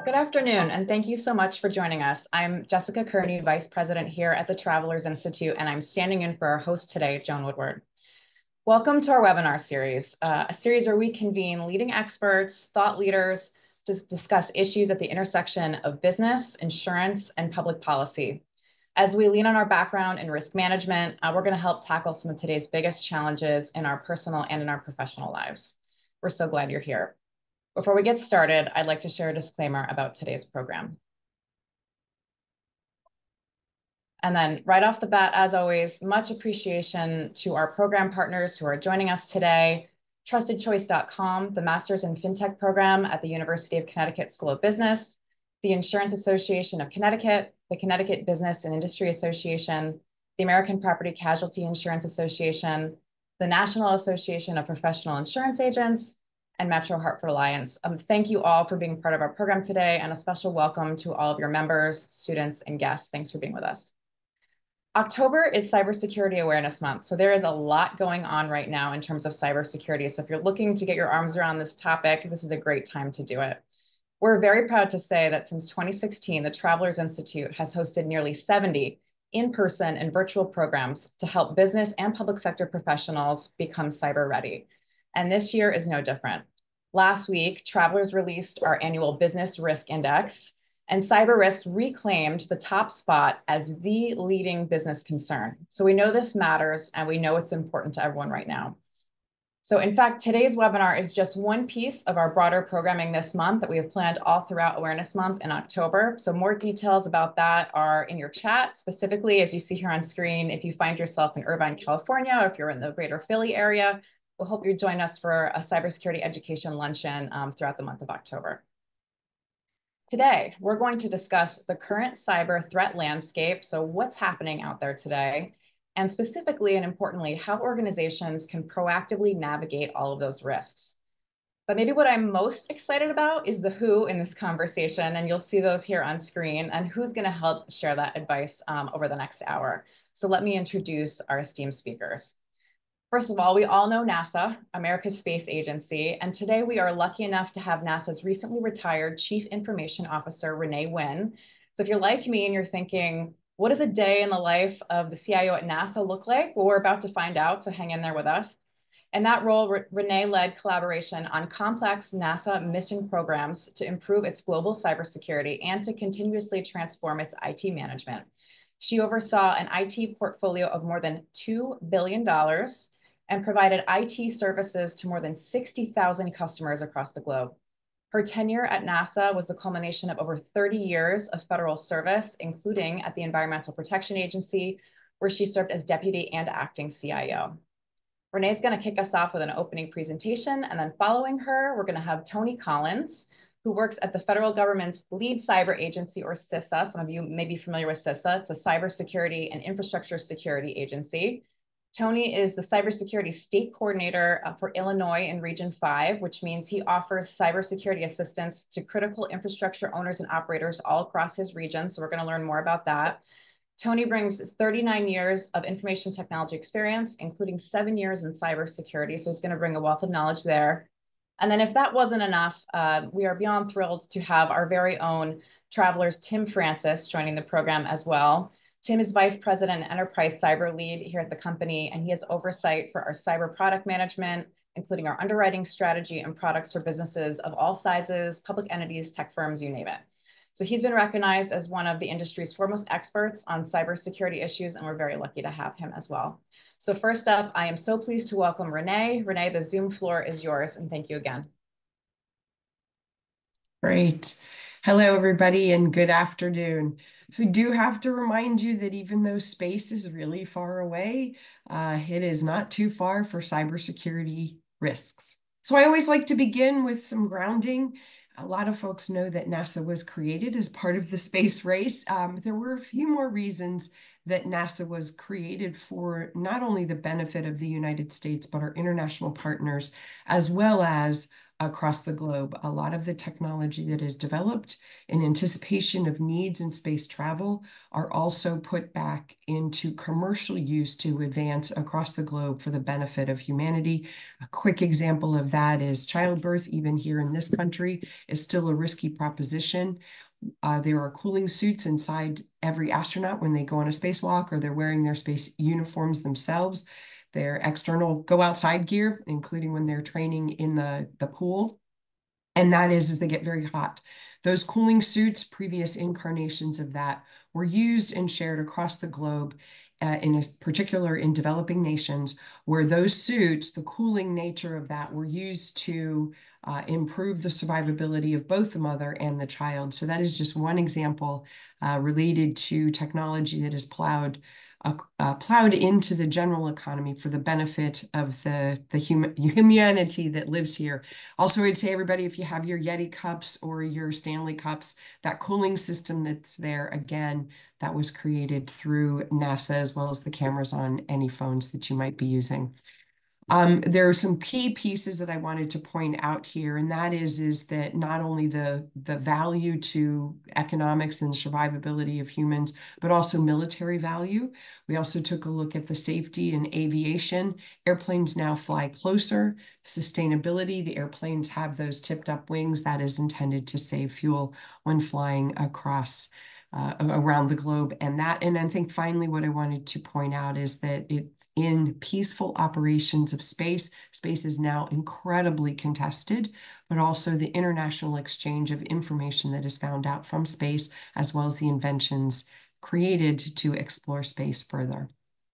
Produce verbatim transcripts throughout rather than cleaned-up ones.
Good afternoon, and thank you so much for joining us. I'm Jessica Kearney, Vice President here at the Travelers Institute, and I'm standing in for our host today, Joan Woodward. Welcome to our webinar series, uh, a series where we convene leading experts, thought leaders, to discuss issues at the intersection of business, insurance, and public policy. As we lean on our background in risk management, uh, we're going to help tackle some of today's biggest challenges in our personal and in our professional lives. We're so glad you're here. Before we get started, I'd like to share a disclaimer about today's program. And then right off the bat, as always, much appreciation to our program partners who are joining us today. trusted choice dot com, the Masters in FinTech program at the University of Connecticut School of Business, the Insurance Association of Connecticut, the Connecticut Business and Industry Association, the American Property Casualty Insurance Association, the National Association of Professional Insurance Agents, and Metro Hartford Alliance. Um, thank you all for being part of our program today, and a special welcome to all of your members, students, and guests. Thanks for being with us. October is Cybersecurity Awareness Month, so there is a lot going on right now in terms of cybersecurity. So if you're looking to get your arms around this topic, this is a great time to do it. We're very proud to say that since twenty sixteen, the Travelers Institute has hosted nearly seventy in-person and virtual programs to help business and public sector professionals become cyber ready. And this year is no different. Last week, Travelers released our annual Business Risk Index, and cyber risk reclaimed the top spot as the leading business concern. So we know this matters, and we know it's important to everyone right now. So in fact, today's webinar is just one piece of our broader programming this month that we have planned all throughout Awareness Month in October. So more details about that are in your chat, specifically, as you see here on screen. If you find yourself in Irvine, California, or if you're in the greater Philly area, we'll hope you join us for a cybersecurity education luncheon um, throughout the month of October. Today, we're going to discuss the current cyber threat landscape, so what's happening out there today, and specifically and importantly, how organizations can proactively navigate all of those risks. But maybe what I'm most excited about is the who in this conversation, and you'll see those here on screen, and who's going to help share that advice um, over the next hour. So let me introduce our esteemed speakers. First of all, we all know NASA, America's space agency, and today we are lucky enough to have NASA's recently retired Chief Information Officer, Renee Wynn. So if you're like me and you're thinking, what does a day in the life of the C I O at NASA look like? Well, we're about to find out, so hang in there with us. In that role, Re Renee led collaboration on complex NASA mission programs to improve its global cybersecurity and to continuously transform its I T management. She oversaw an I T portfolio of more than two billion dollars and provided I T services to more than sixty thousand customers across the globe. Her tenure at NASA was the culmination of over thirty years of federal service, including at the Environmental Protection Agency, where she served as deputy and acting C I O. Renee's going to kick us off with an opening presentation, and then following her, we're going to have Tony Collins, who works at the federal government's lead cyber agency, or CISA. Some of you may be familiar with CISA. It's a cybersecurity and infrastructure security agency. Tony is the cybersecurity state coordinator uh, for Illinois in Region five, which means he offers cybersecurity assistance to critical infrastructure owners and operators all across his region. So we're going to learn more about that. Tony brings thirty-nine years of information technology experience, including seven years in cybersecurity. So he's going to bring a wealth of knowledge there. And then if that wasn't enough, uh, we are beyond thrilled to have our very own Travelers, Tim Francis, joining the program as well. Tim is Vice President and Enterprise Cyber Lead here at the company, and he has oversight for our cyber product management, including our underwriting strategy and products for businesses of all sizes, public entities, tech firms, you name it. So he's been recognized as one of the industry's foremost experts on cybersecurity issues, and we're very lucky to have him as well. So first up, I am so pleased to welcome Renee. Renee, the Zoom floor is yours, and thank you again. Great. Hello, everybody, and good afternoon. So we do have to remind you that even though space is really far away, uh, it is not too far for cybersecurity risks. So I always like to begin with some grounding. A lot of folks know that NASA was created as part of the space race. Um, there were a few more reasons that NASA was created for not only the benefit of the United States, but our international partners, as well as across the globe. A lot of the technology that is developed in anticipation of needs in space travel are also put back into commercial use to advance across the globe for the benefit of humanity. A quick example of that is childbirth, even here in this country, is still a risky proposition. Uh, there are cooling suits inside every astronaut when they go on a spacewalk, or they're wearing their space uniforms themselves. Their external go outside gear, including when they're training in the, the pool. And that is, as they get very hot. Those cooling suits, previous incarnations of that, were used and shared across the globe, uh, in a particular in developing nations, where those suits, the cooling nature of that, were used to uh, improve the survivability of both the mother and the child. So that is just one example uh, related to technology that is plowed uh, uh, plowed into the general economy for the benefit of the, the hum humanity that lives here. Also, I'd say, everybody, if you have your Yeti cups or your Stanley cups, that cooling system that's there, again, that was created through NASA, as well as the cameras on any phones that you might be using. Um, there are some key pieces that I wanted to point out here, and that is, is that not only the, the value to economics and survivability of humans, but also military value. We also took a look at the safety in aviation. Airplanes now fly closer. Sustainability, the airplanes have those tipped up wings. That is intended to save fuel when flying across uh, around the globe. And that, and I think finally what I wanted to point out is that it in peaceful operations of space. Space is now incredibly contested, but also the international exchange of information that is found out from space, as well as the inventions created to explore space further.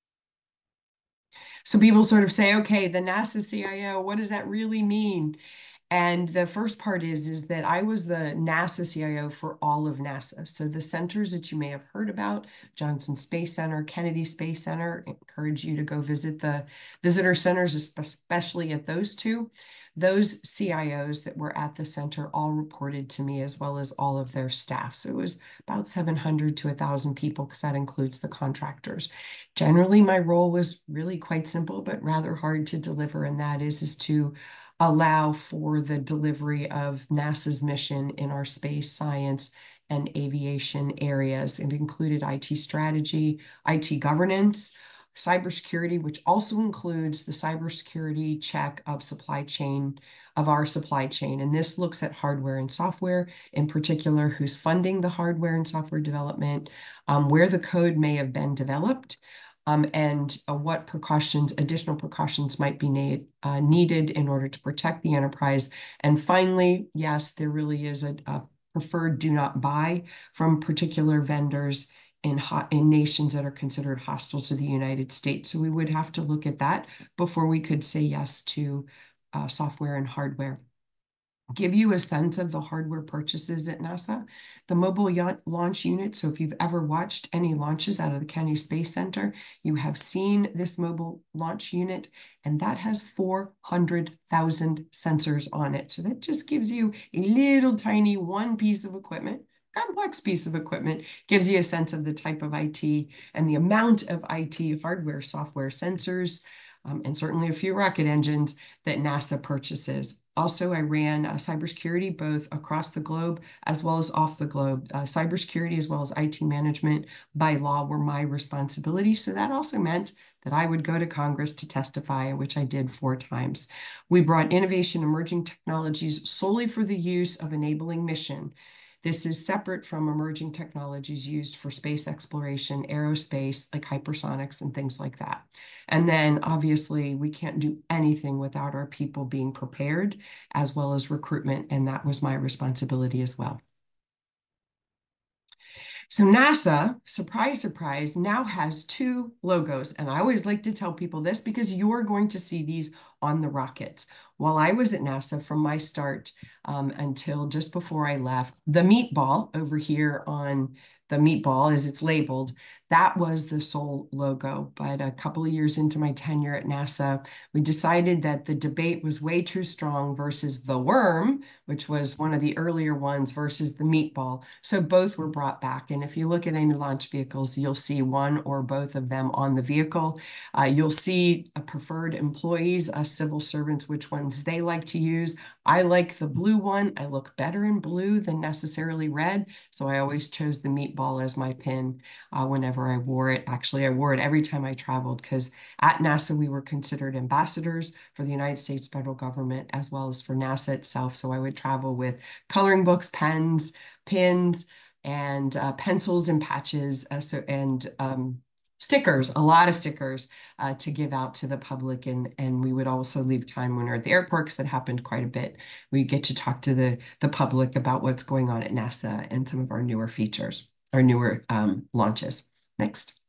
So people sort of say, okay, the NASA C I O, what does that really mean? And the first part is, is that I was the NASA C I O for all of NASA. So the centers that you may have heard about, Johnson Space Center, Kennedy Space Center, I encourage you to go visit the visitor centers, especially at those two. Those C I Os that were at the center all reported to me, as well as all of their staff. So it was about seven hundred to one thousand people, because that includes the contractors. Generally, my role was really quite simple, but rather hard to deliver, and that is, is to allow for the delivery of NASA's mission in our space, science, and aviation areas. It included I T strategy, I T governance, cybersecurity, which also includes the cybersecurity check of supply chain, of our supply chain. And this looks at hardware and software, in particular, who's funding the hardware and software development, um, where the code may have been developed, Um, and uh, what precautions, additional precautions might be need, uh, needed in order to protect the enterprise. And finally, yes, there really is a, a preferred do not buy from particular vendors in, in nations that are considered hostile to the United States. So we would have to look at that before we could say yes to uh, software and hardware. Give you a sense of the hardware purchases at NASA. The mobile launch unit, so if you've ever watched any launches out of the Kennedy Space Center, you have seen this mobile launch unit, and that has four hundred thousand sensors on it. So that just gives you a little tiny one piece of equipment, complex piece of equipment, gives you a sense of the type of I T and the amount of I T hardware, software, sensors, Um, and certainly a few rocket engines that NASA purchases. Also, I ran uh, cybersecurity both across the globe as well as off the globe. Uh, cybersecurity as well as I T management by law were my responsibility. So that also meant that I would go to Congress to testify, which I did four times. We brought innovation, emerging technologies solely for the use of enabling mission. This is separate from emerging technologies used for space exploration, aerospace, like hypersonics and things like that. And then obviously we can't do anything without our people being prepared, as well as recruitment. And that was my responsibility as well. So NASA, surprise, surprise, now has two logos. And I always like to tell people this because you're going to see these on the rockets. While I was at NASA from my start um, until just before I left, the meatball over here on the meatball, as it's labeled, that was the sole logo. But a couple of years into my tenure at NASA, we decided that the debate was way too strong versus the worm, which was one of the earlier ones, versus the meatball. So both were brought back. And if you look at any launch vehicles, you'll see one or both of them on the vehicle. Uh, you'll see a preferred employees, uh, civil servants, which ones they like to use. I like the blue one. I look better in blue than necessarily red. So I always chose the meatball as my pin uh, whenever I wore it. Actually, I wore it every time I traveled because at NASA, we were considered ambassadors for the United States federal government as well as for NASA itself. So I would travel with coloring books, pens, pins, and uh, pencils and patches uh, so, and um, stickers, a lot of stickers uh, to give out to the public. And, and we would also leave time when we we're at the airport, because that happened quite a bit. We get to talk to the, the public about what's going on at NASA and some of our newer features, our newer um, launches. Next.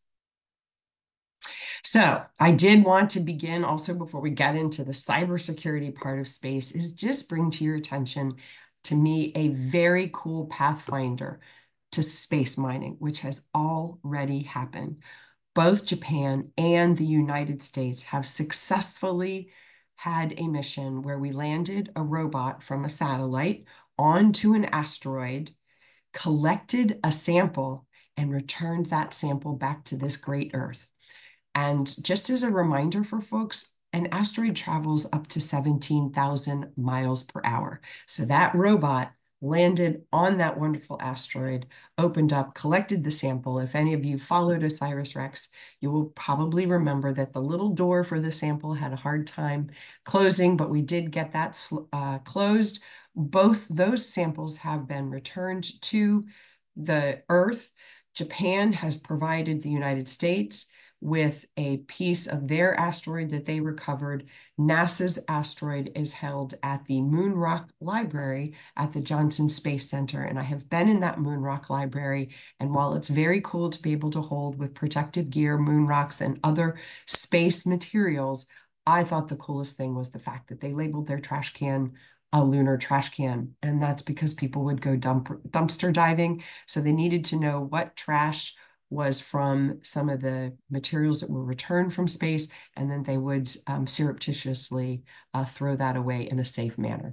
So I did want to begin also before we get into the cybersecurity part of space is just bring to your attention to me a very cool pathfinder to space mining, which has already happened. Both Japan and the United States have successfully had a mission where we landed a robot from a satellite onto an asteroid, collected a sample, and returned that sample back to this great Earth. And just as a reminder for folks, an asteroid travels up to seventeen thousand miles per hour. So that robot landed on that wonderful asteroid, opened up, collected the sample. If any of you followed OSIRIS-REx, you will probably remember that the little door for the sample had a hard time closing, but we did get that uh, closed. Both those samples have been returned to the Earth. Japan has provided the United States with a piece of their asteroid that they recovered. NASA's asteroid is held at the Moon Rock Library at the Johnson Space Center. And I have been in that Moon Rock Library. And while it's very cool to be able to hold with protective gear, moon rocks, and other space materials, I thought the coolest thing was the fact that they labeled their trash can a lunar trash can. And that's because people would go dump, dumpster diving. So they needed to know what trash was from some of the materials that were returned from space, and then they would um, surreptitiously uh, throw that away in a safe manner.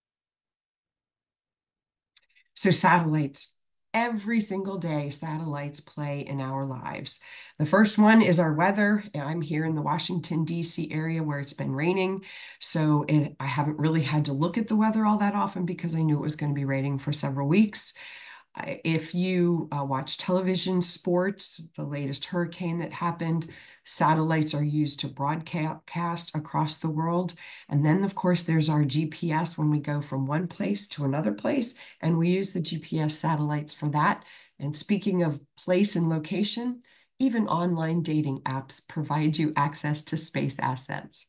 So satellites. Every single day, satellites play in our lives. The first one is our weather. I'm here in the Washington, D C area where it's been raining. So it, I haven't really had to look at the weather all that often because I knew it was going to be raining for several weeks. If you uh, watch television, sports, the latest hurricane that happened, satellites are used to broadcast across the world. And then, of course, there's our G P S when we go from one place to another place, and we use the G P S satellites for that. And speaking of place and location, even online dating apps provide you access to space assets.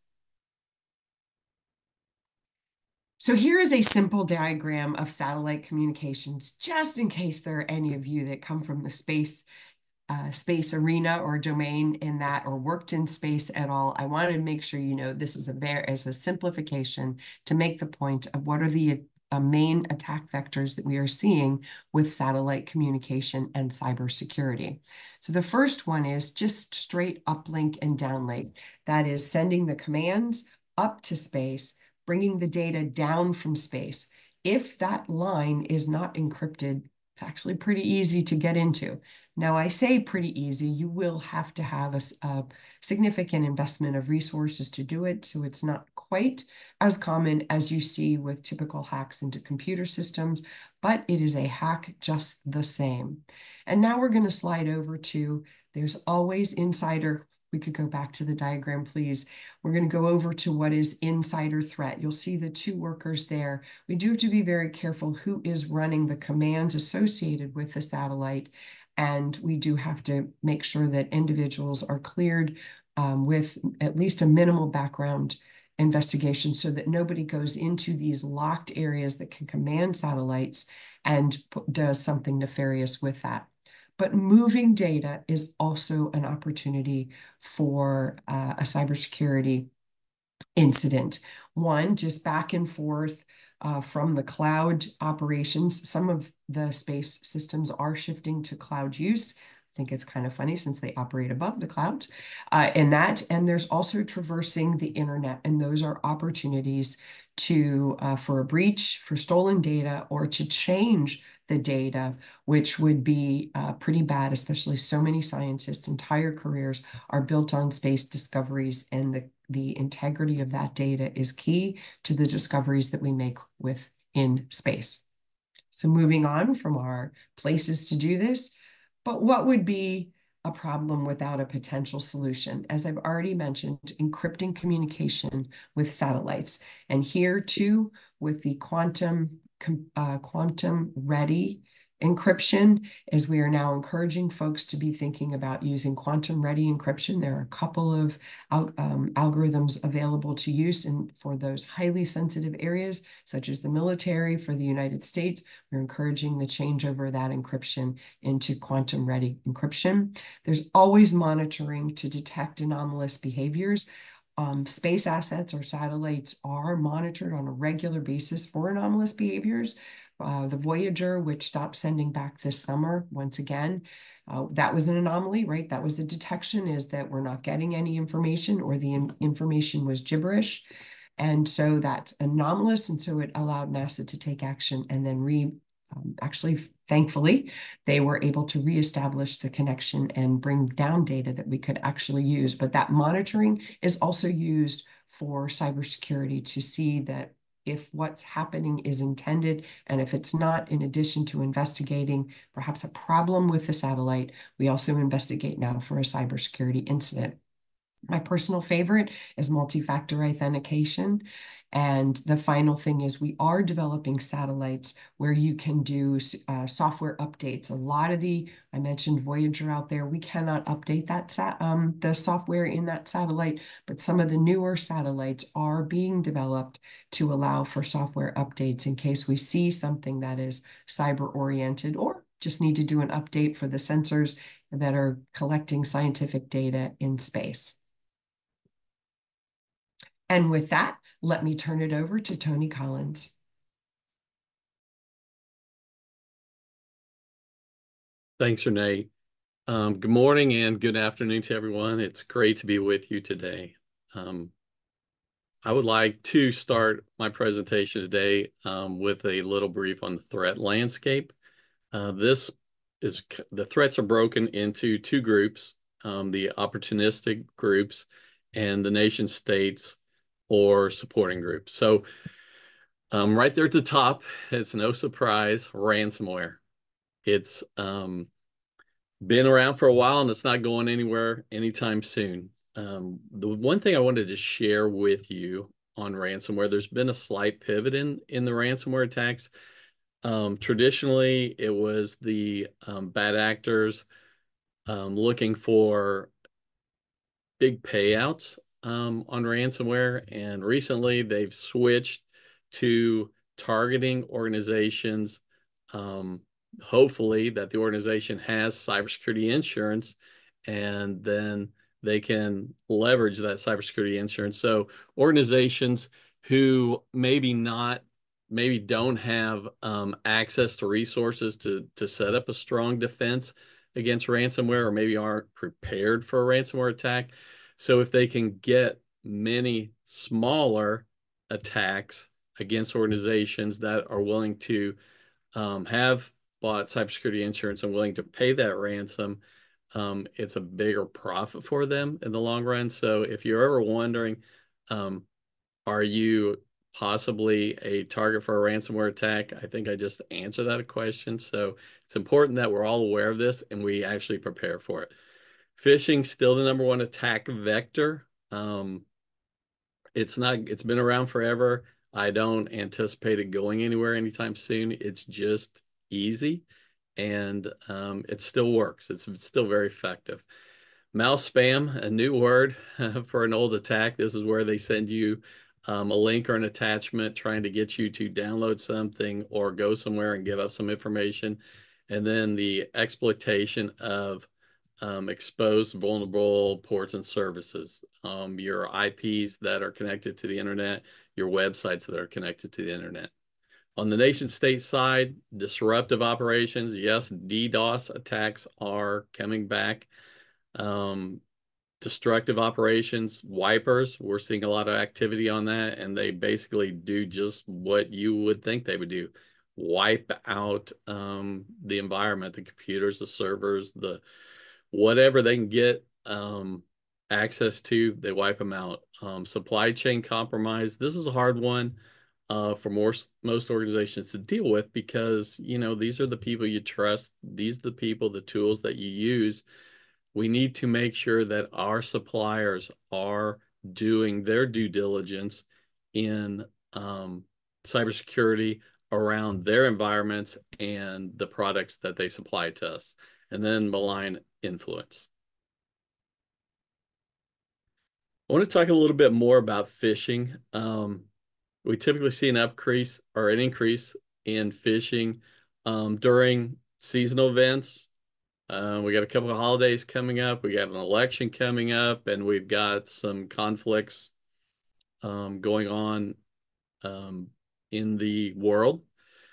So here is a simple diagram of satellite communications, just in case there are any of you that come from the space uh, space arena or domain in that, or worked in space at all. I wanted to make sure you know this is a very as a simplification to make the point of what are the uh, main attack vectors that we are seeing with satellite communication and cybersecurity. So the first one is just straight uplink and downlink. That is sending the commands up to space, bringing the data down from space. If that line is not encrypted, it's actually pretty easy to get into. Now, I say pretty easy. You will have to have a, a significant investment of resources to do it, so it's not quite as common as you see with typical hacks into computer systems, but it is a hack just the same. And now we're going to slide over to, there's always insider. We could go back to the diagram, please. We're going to go over to what is insider threat. You'll see the two workers there. We do have to be very careful who is running the commands associated with the satellite. And we do have to make sure that individuals are cleared um, with at least a minimal background investigation so that nobody goes into these locked areas that can command satellites and does something nefarious with that. But moving data is also an opportunity for uh, a cybersecurity incident. One, just back and forth uh, from the cloud operations. Some of the space systems are shifting to cloud use. I think it's kind of funny since they operate above the cloud uh, in that. And there's also traversing the internet. And those are opportunities to uh, for a breach, for stolen data, or to change the data, which would be uh, pretty bad, especially so many scientists' entire careers are built on space discoveries, and the, the integrity of that data is key to the discoveries that we make within space. So moving on from our places to do this, but what would be a problem without a potential solution? As I've already mentioned, encrypting communication with satellites. And here too, with the quantum, uh, quantum ready encryption, as we are now encouraging folks to be thinking about using quantum ready encryption. There are a couple of al um, algorithms available to use and for those highly sensitive areas, such as the military. For the United States, we're encouraging the changeover of that encryption into quantum ready encryption. There's always monitoring to detect anomalous behaviors. Um, space assets or satellites are monitored on a regular basis for anomalous behaviors. Uh, the Voyager, which stopped sending back this summer, once again, uh, that was an anomaly, right? That was the detection, is that we're not getting any information, or the in information was gibberish. And so that's anomalous. And so it allowed NASA to take action and then re um, actually, thankfully, they were able to reestablish the connection and bring down data that we could actually use. But that monitoring is also used for cybersecurity to see that if what's happening is intended, and if it's not, in addition to investigating perhaps a problem with the satellite, we also investigate now for a cybersecurity incident. My personal favorite is multi-factor authentication. And the final thing is we are developing satellites where you can do uh, software updates. A lot of the, I mentioned Voyager out there, we cannot update that sat um, the software in that satellite, but some of the newer satellites are being developed to allow for software updates in case we see something that is cyber-oriented, or just need to do an update for the sensors that are collecting scientific data in space. And with that, let me turn it over to Tony Collins. Thanks, Renee. Um, good morning and good afternoon to everyone. It's great to be with you today. Um, I would like to start my presentation today um, with a little brief on the threat landscape. Uh, this is, the threats are broken into two groups, um, the opportunistic groups and the nation states or supporting groups. So um, right there at the top, it's no surprise, ransomware. It's um, been around for a while and it's not going anywhere anytime soon. Um, the one thing I wanted to share with you on ransomware, there's been a slight pivot in, in the ransomware attacks. Um, traditionally, it was the um, bad actors um, looking for big payouts um, on ransomware. And recently they've switched to targeting organizations, um, hopefully that the organization has cybersecurity insurance, and then they can leverage that cybersecurity insurance. So organizations who maybe not, maybe don't have um, access to resources to, to set up a strong defense against ransomware, or maybe aren't prepared for a ransomware attack. So if they can get many smaller attacks against organizations that are willing to um, have bought cybersecurity insurance and willing to pay that ransom, um, it's a bigger profit for them in the long run. So if you're ever wondering, um, are you possibly a target for a ransomware attack? I think I just answered that question. So it's important that we're all aware of this and we actually prepare for it. Phishing's still the number one attack vector. Um, it's not, it's been around forever. I don't anticipate it going anywhere anytime soon. It's just easy, and um, it still works. It's, it's still very effective. Mouse spam, a new word for an old attack. This is where they send you um, a link or an attachment trying to get you to download something or go somewhere and give up some information. And then the exploitation of um, exposed vulnerable ports and services, um, your I Ps that are connected to the internet, your websites that are connected to the internet. On the nation state side, disruptive operations, yes, DDoS attacks are coming back. Um, destructive operations, wipers. We're seeing a lot of activity on that, and they basically do just what you would think they would do. Wipe out um, the environment, the computers, the servers, the whatever they can get um, access to, they wipe them out. Um, supply chain compromise. This is a hard one uh, for most most organizations to deal with because, you know, these are the people you trust. These are the people, the tools that you use. We need to make sure that our suppliers are doing their due diligence in um, cybersecurity around their environments and the products that they supply to us. And then malign influence. I want to talk a little bit more about phishing. Um, we typically see an increase or an increase in phishing um, during seasonal events. Uh, we got a couple of holidays coming up. We got an election coming up, and we've got some conflicts um, going on um, in the world.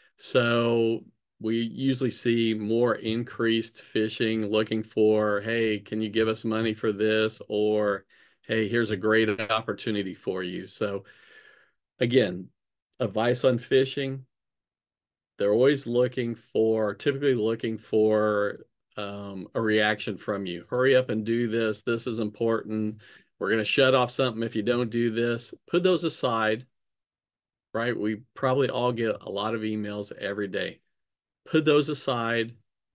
So we usually see more increased phishing looking for, hey, can you give us money for this? Or, hey, here's a great opportunity for you. So again, advice on phishing, they're always looking for, typically looking for um, a reaction from you. Hurry up and do this. This is important. We're going to shut off something if you don't do this. Put those aside, right? We probably all get a lot of emails every day. Put those aside,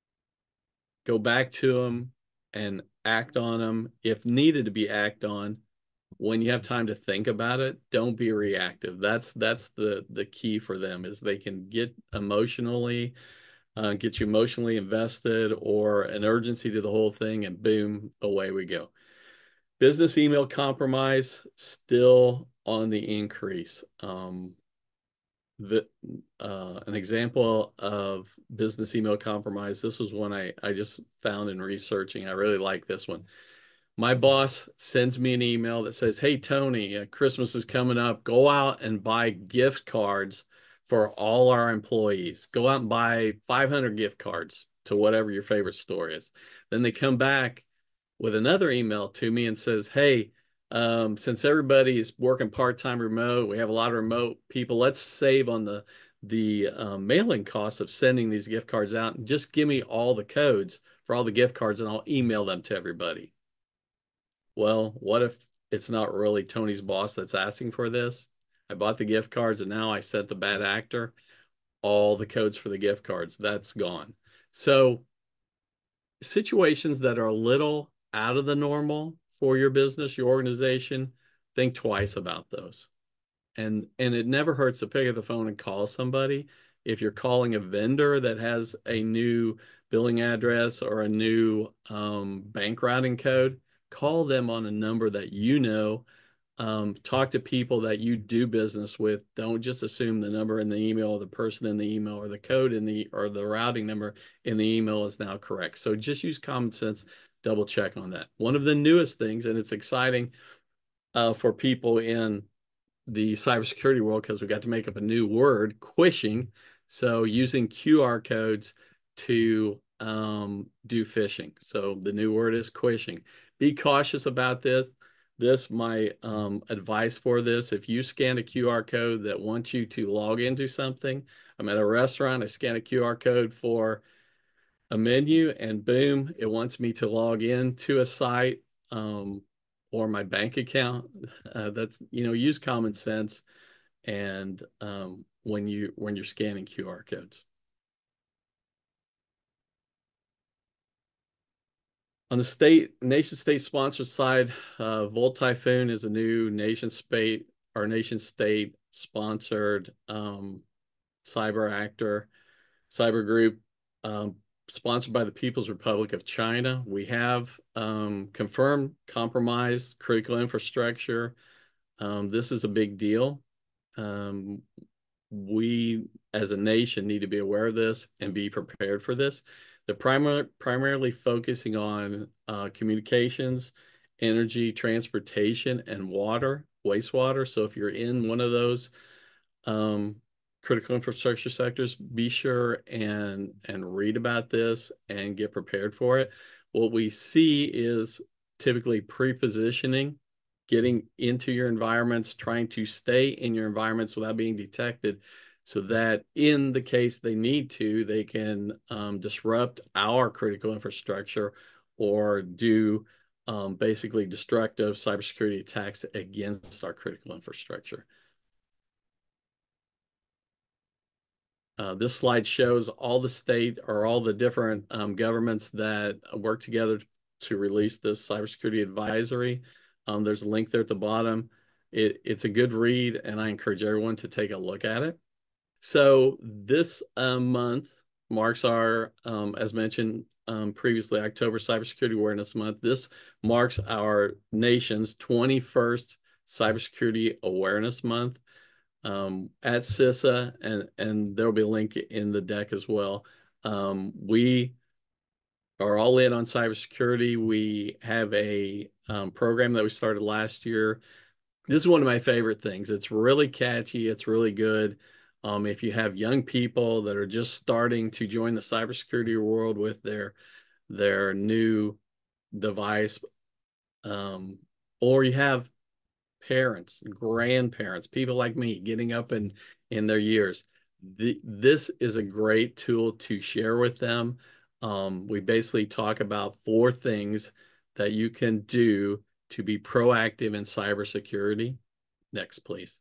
go back to them and act on them if needed to be act on. When you have time to think about it, don't be reactive. That's that's the the key for them is they can get emotionally uh, get you emotionally invested or an urgency to the whole thing, and boom, away we go. Business email compromise still on the increase. Um, the, uh, an example of business email compromise. This was one I, I just found in researching. I really like this one. My boss sends me an email that says, hey, Tony, uh, Christmas is coming up. Go out and buy gift cards for all our employees. Go out and buy five hundred gift cards to whatever your favorite store is. Then they come back with another email to me and says, hey, um, since everybody is working part-time remote, we have a lot of remote people, let's save on the the um, mailing cost of sending these gift cards out and just give me all the codes for all the gift cards and I'll email them to everybody. Well, what if it's not really Tony's boss that's asking for this? I bought the gift cards and now I sent the bad actor all the codes for the gift cards. That's gone. So situations that are a little out of the normal for your business, your organization, think twice about those. And and it never hurts to pick up the phone and call somebody. If you're calling a vendor that has a new billing address or a new um, bank routing code, call them on a number that you know. Um, talk to people that you do business with. Don't just assume the number in the email or the person in the email or the code in the or the routing number in the email is now correct. So just use common sense, double check on that. One of the newest things, and it's exciting uh, for people in the cybersecurity world because we got to make up a new word, quishing. So using Q R codes to um, do phishing. So the new word is quishing. Be cautious about this. This, my um, advice for this, if you scan a Q R code that wants you to log into something, I'm at a restaurant, I scan a Q R code for a menu and boom, it wants me to log in to a site um, or my bank account. Uh, that's, you know, use common sense and um, when you when you're scanning Q R codes. On the state, nation state sponsored side, uh, Volt Typhoon is a new nation state or nation state sponsored um, cyber actor, cyber group, um, sponsored by the People's Republic of China. We have um, confirmed compromised critical infrastructure. Um, this is a big deal. Um, we as a nation need to be aware of this and be prepared for this. They're primar primarily focusing on uh, communications, energy, transportation, and water, wastewater. So if you're in one of those um, critical infrastructure sectors, be sure and and read about this and get prepared for it. What we see is typically pre-positioning, getting into your environments, trying to stay in your environments without being detected, so that in the case they need to, they can um, disrupt our critical infrastructure or do um, basically destructive cybersecurity attacks against our critical infrastructure. Uh, this slide shows all the state or all the different um, governments that work together to release this cybersecurity advisory. Um, there's a link there at the bottom. It, it's a good read, and I encourage everyone to take a look at it. So this uh, month marks our, um, as mentioned um, previously, October Cybersecurity Awareness Month. This marks our nation's twenty-first Cybersecurity Awareness Month. Um, at CISA, and, and there will be a link in the deck as well. Um, we are all in on cybersecurity. We have a um, program that we started last year. This is one of my favorite things. It's really catchy. It's really good. Um, if you have young people that are just starting to join the cybersecurity world with their, their new device, um, or you have parents, grandparents, people like me getting up in, in their years. The, this is a great tool to share with them. Um, we basically talk about four things that you can do to be proactive in cybersecurity. Next, please.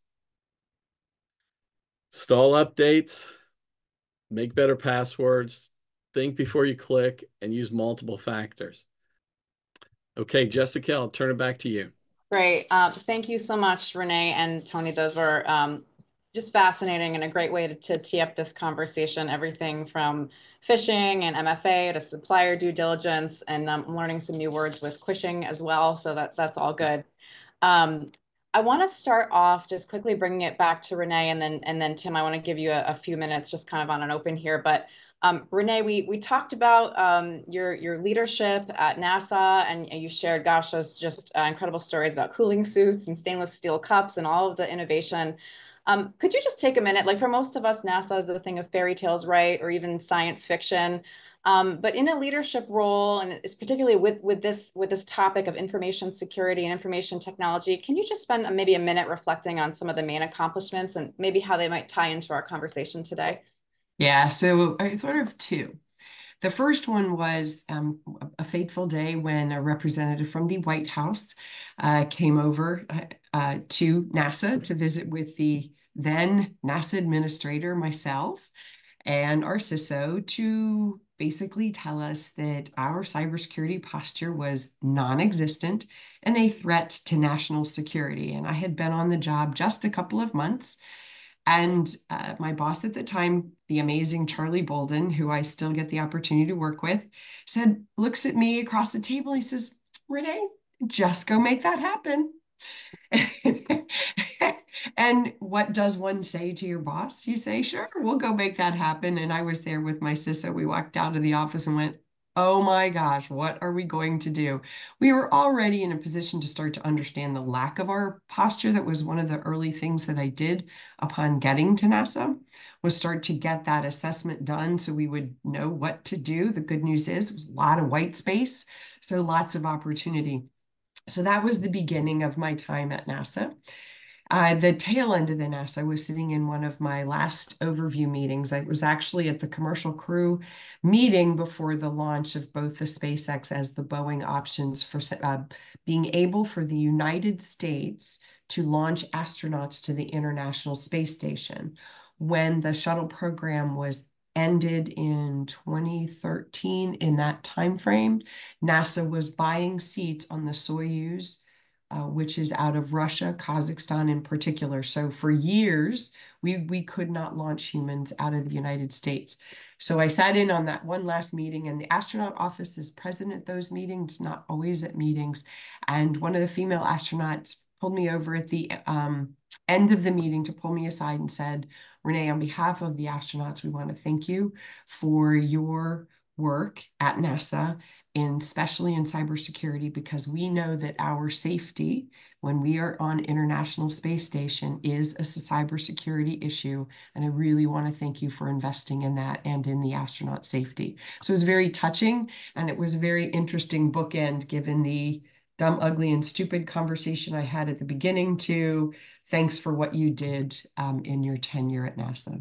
Stall updates, make better passwords, think before you click, and use multiple factors. Okay, Jessica, I'll turn it back to you. Great. Uh, thank you so much, Renee and Tony. Those were um, just fascinating and a great way to, to tee up this conversation. Everything from phishing and M F A to supplier due diligence, and um, I'm learning some new words with quishing as well. So that that's all good. Um, I want to start off just quickly bringing it back to Renee, and then and then Tim, I want to give you a, a few minutes just kind of on an open here. But um, Renee, we we talked about um, your your leadership at NASA, and you shared, gosh, those just uh, incredible stories about cooling suits and stainless steel cups and all of the innovation. Um, could you just take a minute? Like for most of us, NASA is the thing of fairy tales, right? Or even science fiction. Um, but in a leadership role, and it's particularly with, with this with this topic of information security and information technology, can you just spend maybe a minute reflecting on some of the main accomplishments and maybe how they might tie into our conversation today? Yeah, so I sort of two. The first one was um, a fateful day when a representative from the White House uh, came over uh, uh, to NASA to visit with the then NASA administrator, myself, and our C I S O to basically tell us that our cybersecurity posture was non-existent and a threat to national security. And I had been on the job just a couple of months. And uh, my boss at the time, the amazing Charlie Bolden, who I still get the opportunity to work with, said, looks at me across the table. He says, Renee, just go make that happen. And what does one say to your boss? You say, sure, we'll go make that happen. And I was there with my C I S O. We walked out of the office and went, oh my gosh, what are we going to do? We were already in a position to start to understand the lack of our posture. That was one of the early things that I did upon getting to NASA, was start to get that assessment done so we would know what to do. The good news is it was a lot of white space, so lots of opportunity. So that was the beginning of my time at NASA. Uh, the tail end of the NASA, I was sitting in one of my last overview meetings. I was actually at the commercial crew meeting before the launch of both the SpaceX as the Boeing options for uh, being able for the United States to launch astronauts to the International Space Station. When the shuttle program was ended in twenty thirteen, in that time frame, NASA was buying seats on the Soyuz, Uh, which is out of Russia, Kazakhstan in particular. So for years, we, we could not launch humans out of the United States. So I sat in on that one last meeting, and the astronaut office is present at those meetings, not always at meetings. And one of the female astronauts pulled me over at the um, end of the meeting to pull me aside and said, Renee, on behalf of the astronauts, we want to thank you for your work at NASA, in especially in cybersecurity, because we know that our safety when we are on International Space Station is a cybersecurity issue. And I really want to thank you for investing in that and in the astronaut safety. So it was very touching, and it was a very interesting bookend given the dumb, ugly, and stupid conversation I had at the beginning to thanks for what you did um, in your tenure at NASA.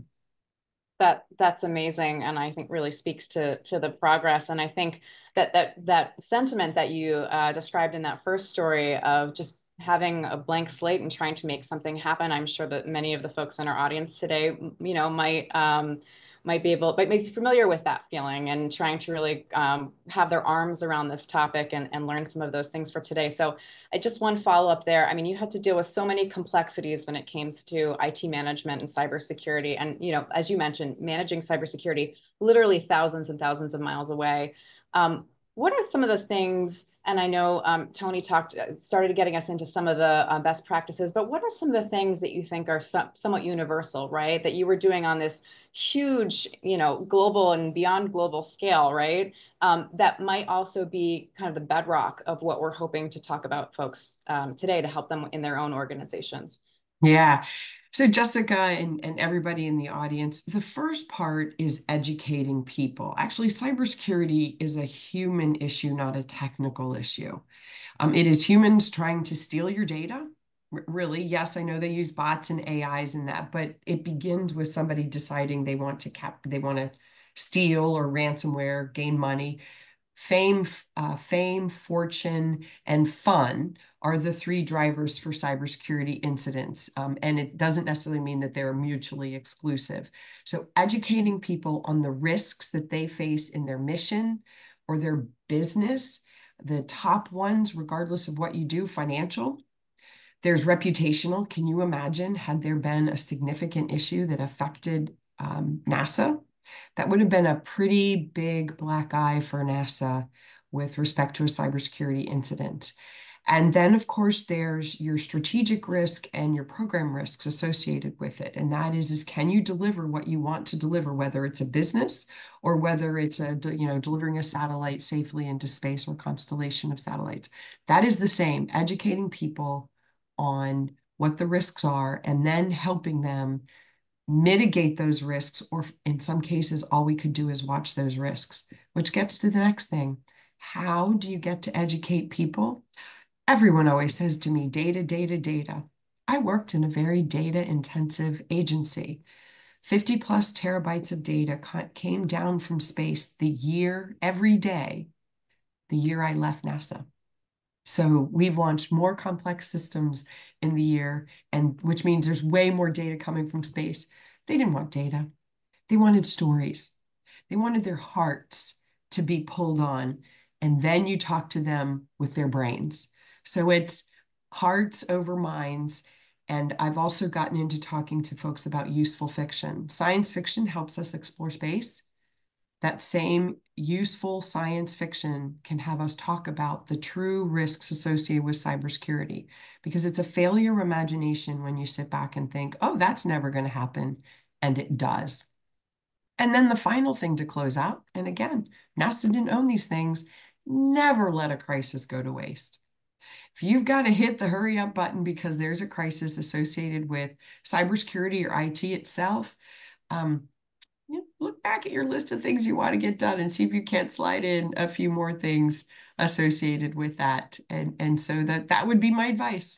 That that's amazing, and I think really speaks to to the progress. And I think that that that sentiment that you uh, described in that first story of just having a blank slate and trying to make something happen, I'm sure that many of the folks in our audience today, you know, might um, might be able, might be familiar with that feeling and trying to really um, have their arms around this topic and, and learn some of those things for today. So I just one follow up there. I mean, you had to deal with so many complexities when it came to I T management and cybersecurity. And, you know, as you mentioned, managing cybersecurity literally thousands and thousands of miles away. Um, what are some of the things, and I know um, Tony talked, started getting us into some of the uh, best practices, but what are some of the things that you think are some, somewhat universal, right? That you were doing on this huge, you know, global and beyond global scale, right? Um, that might also be kind of the bedrock of what we're hoping to talk about folks um, today to help them in their own organizations. Yeah. So Jessica and, and everybody in the audience, the first part is educating people. Actually, cybersecurity is a human issue, not a technical issue. Um, it is humans trying to steal your data. R- really, yes, I know they use bots and A Is in that, but it begins with somebody deciding they want to cap, they want to steal or ransomware, gain money. Fame, uh, fame, fortune, and fun are the three drivers for cybersecurity incidents. Um, and it doesn't necessarily mean that they're mutually exclusive. So educating people on the risks that they face in their mission or their business, the top ones, regardless of what you do, financial. There's reputational. Can you imagine had there been a significant issue that affected um, NASA? That would have been a pretty big black eye for NASA with respect to a cybersecurity incident. And then, of course, there's your strategic risk and your program risks associated with it. And that is, is can you deliver what you want to deliver, whether it's a business or whether it's a, you know, delivering a satellite safely into space or constellation of satellites. That is the same, educating people on what the risks are and then helping them mitigate those risks, or in some cases, all we could do is watch those risks, which gets to the next thing. How do you get to educate people? Everyone always says to me, data, data, data. I worked in a very data intensive agency. fifty plus terabytes of data came down from space the year, every day, the year I left NASA. So we've launched more complex systems in the year, and which means there's way more data coming from space. They didn't want data. They wanted stories. They wanted their hearts to be pulled on, and then you talk to them with their brains. So it's hearts over minds. And I've also gotten into talking to folks about useful fiction. Science fiction helps us explore space. That same useful science fiction can have us talk about the true risks associated with cybersecurity, because it's a failure of imagination when you sit back and think, oh, that's never going to happen. And it does. And then the final thing to close out, and again, NASA didn't own these things, never let a crisis go to waste. If you've got to hit the hurry up button because there's a crisis associated with cybersecurity or I T itself, um, you know, look back at your list of things you want to get done and see if you can't slide in a few more things associated with that. And, and so that that would be my advice.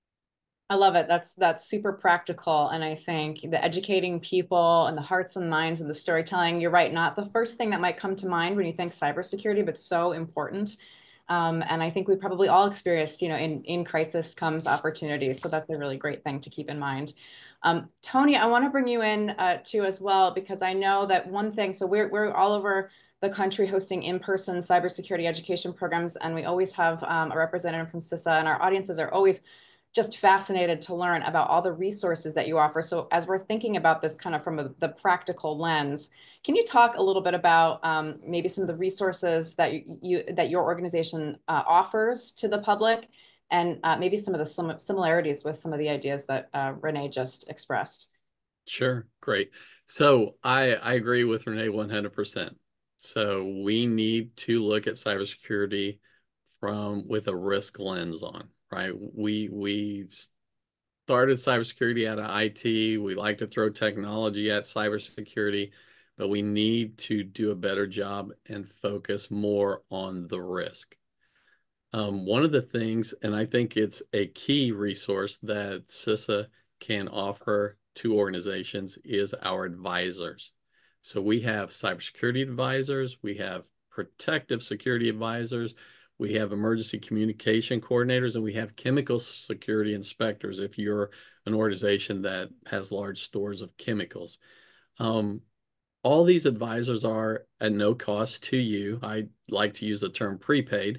I love it. That's that's super practical. And I think the educating people and the hearts and minds and the storytelling, you're right, not the first thing that might come to mind when you think cybersecurity, but so important. Um, and I think we probably all experienced, you know, in, in crisis comes opportunity. So that's a really great thing to keep in mind. Um, Tony, I want to bring you in uh, too as well, because I know that one thing, so we're, we're all over the country hosting in-person cybersecurity education programs, and we always have um, a representative from CISA, and our audiences are always just fascinated to learn about all the resources that you offer. So as we're thinking about this kind of from a, the practical lens, can you talk a little bit about um, maybe some of the resources that you, you that your organization uh, offers to the public, and uh, maybe some of the sim similarities with some of the ideas that uh, Renee just expressed? Sure, great. So I, I agree with Renee one hundred percent. So we need to look at cybersecurity from with a risk lens on, right? We we started cybersecurity out of I T. We like to throw technology at cybersecurity, but we need to do a better job and focus more on the risk. Um, one of the things, and I think it's a key resource that CISA can offer to organizations, is our advisors. So we have cybersecurity advisors, we have protective security advisors, we have emergency communication coordinators, and we have chemical security inspectors if you're an organization that has large stores of chemicals. Um, all these advisors are at no cost to you. I like to use the term prepaid,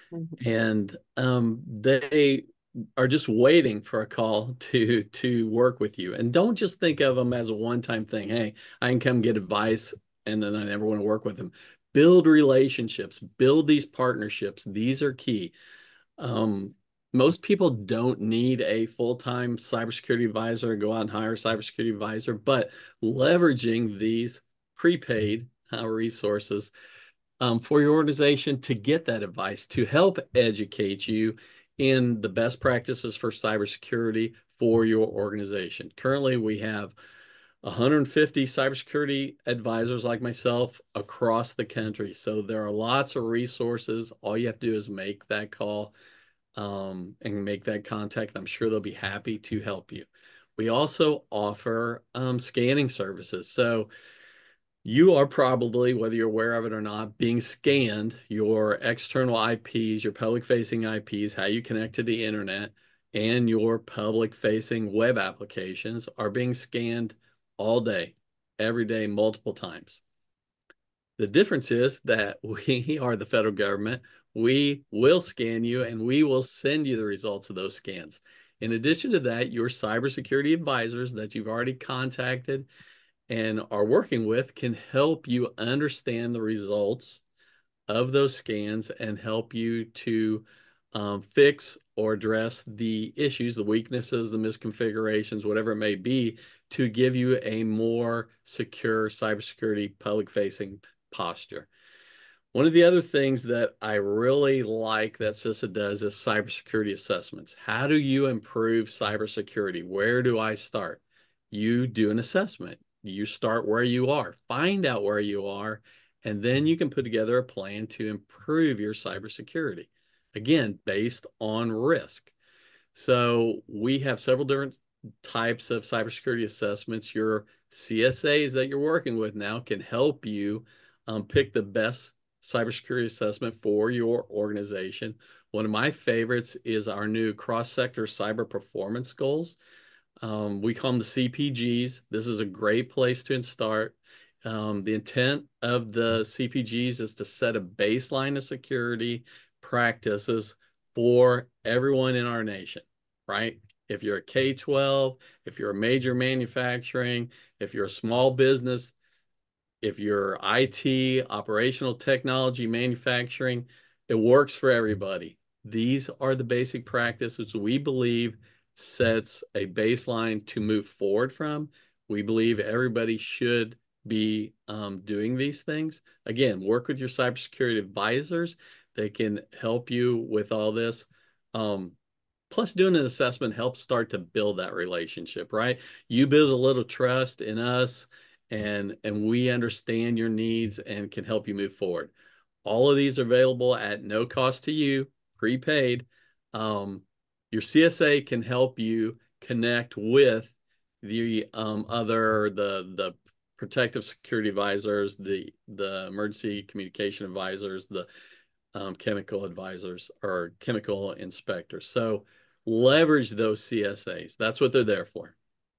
and um, they are just waiting for a call to to work with you. And don't just think of them as a one-time thing. Hey, I can come get advice and then I never want to work with them. Build relationships, build these partnerships. These are key. Um, Most people don't need a full-time cybersecurity advisor and go out and hire a cybersecurity advisor, but leveraging these prepaid uh, resources um, for your organization to get that advice, to help educate you in the best practices for cybersecurity for your organization. Currently, we have one hundred fifty cybersecurity advisors like myself across the country. So there are lots of resources. All you have to do is make that call um, and make that contact. I'm sure they'll be happy to help you. We also offer um, scanning services. So you are probably, whether you're aware of it or not, being scanned. Your external I Ps, your public-facing I Ps, how you connect to the internet, and your public-facing web applications are being scanned all day, every day, multiple times. The difference is that we are the federal government. We will scan you and we will send you the results of those scans. In addition to that, your cybersecurity advisors that you've already contacted and are working with can help you understand the results of those scans and help you to um, fix or address the issues, the weaknesses, the misconfigurations, whatever it may be, to give you a more secure cybersecurity public-facing posture. One of the other things that I really like that CISA does is cybersecurity assessments. How do you improve cybersecurity? Where do I start? You do an assessment. You start where you are, find out where you are, and then you can put together a plan to improve your cybersecurity. Again, based on risk. So we have several different types of cybersecurity assessments. Your C S As that you're working with now can help you um, pick the best cybersecurity assessment for your organization. One of my favorites is our new cross-sector cyber performance goals. Um, we call them the C P Gs. This is a great place to start. Um, the intent of the C P Gs is to set a baseline of security practices for everyone in our nation, right? If you're a K twelve, if you're a major manufacturing, if you're a small business, if you're I T, operational technology, manufacturing, it works for everybody. These are the basic practices we believe sets a baseline to move forward from. We believe everybody should be um, doing these things. Again, work with your cybersecurity advisors. They can help you with all this. Um, Plus, doing an assessment helps start to build that relationship, right? You build a little trust in us, and and we understand your needs and can help you move forward. All of these are available at no cost to you, prepaid. Um, your C S A can help you connect with the um, other the the protective security advisors, the the emergency communication advisors, the um, chemical advisors or chemical inspectors. So leverage those C S As. That's what they're there for.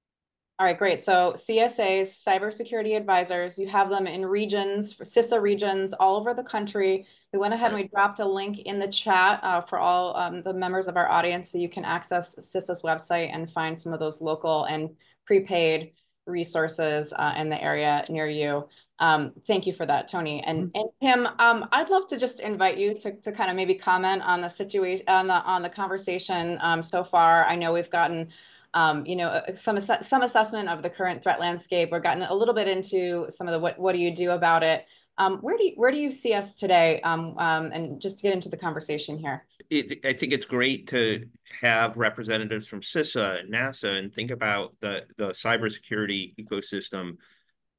All right, great. So C S As, cybersecurity advisors, you have them in regions, for CISA regions all over the country. We went ahead and we dropped a link in the chat uh, for all um, the members of our audience so you can access CISA's website and find some of those local and prepaid resources uh, in the area near you. Um, thank you for that, Tony. And, and Kim, um, I'd love to just invite you to, to kind of maybe comment on the situation, on the, on the conversation um, so far. I know we've gotten Um, you know, some some assessment of the current threat landscape. We're gotten a little bit into some of the what what do you do about it. Um, where do you, where do you see us today? Um, um, and just to get into the conversation here. It, I think it's great to have representatives from CISA and NASA and think about the the cybersecurity ecosystem